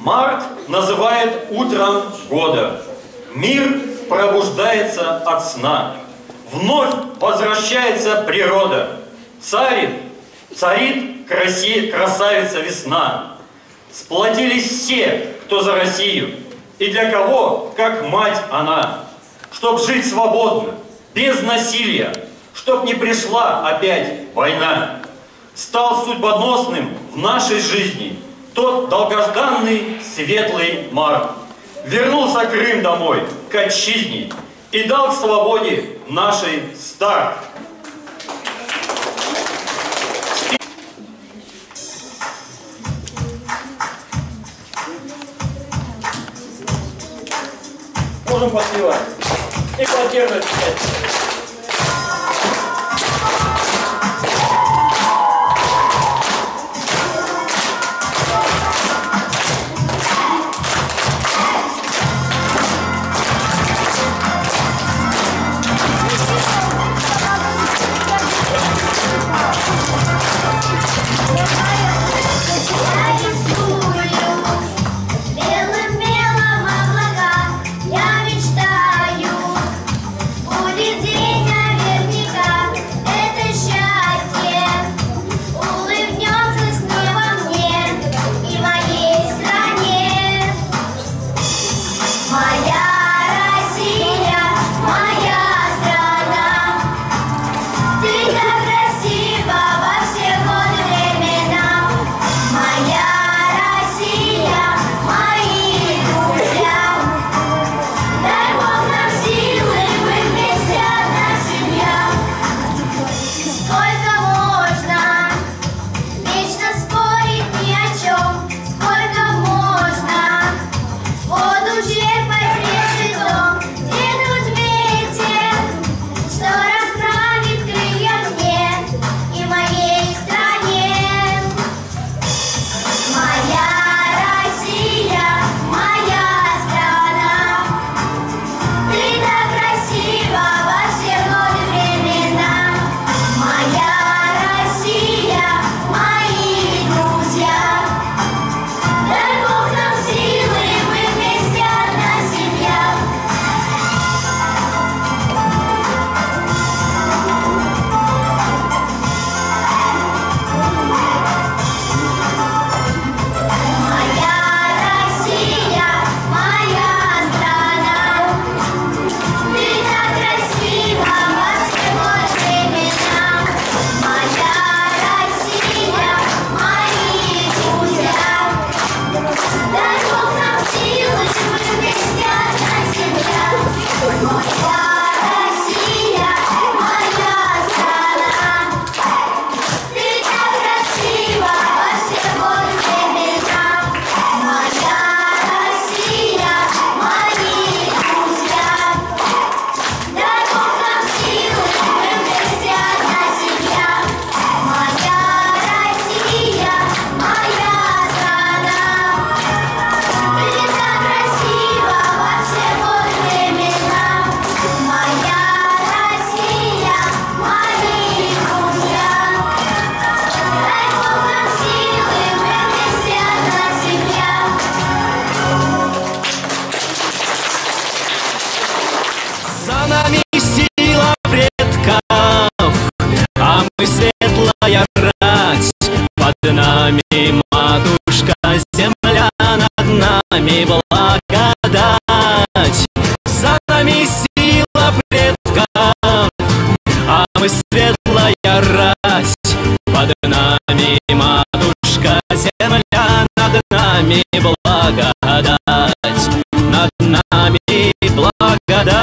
Март называет утром года. Мир пробуждается от сна. Вновь возвращается природа. Царит красавица весна. Сплотились все, кто за Россию, и для кого, как мать она, чтоб жить свободно, без насилия, чтоб не пришла опять война. Стал судьбоносным в нашей жизни тот долгожданный светлый март. Вернулся Крым домой, к отчизне, и дал к свободе нашей старт. Можем поспевать и поддерживать. Матушка земля, над нами благодать. За нами сила предков, а мы светлая рать. Под нами матушка земля, над нами благодать. Над нами благодать.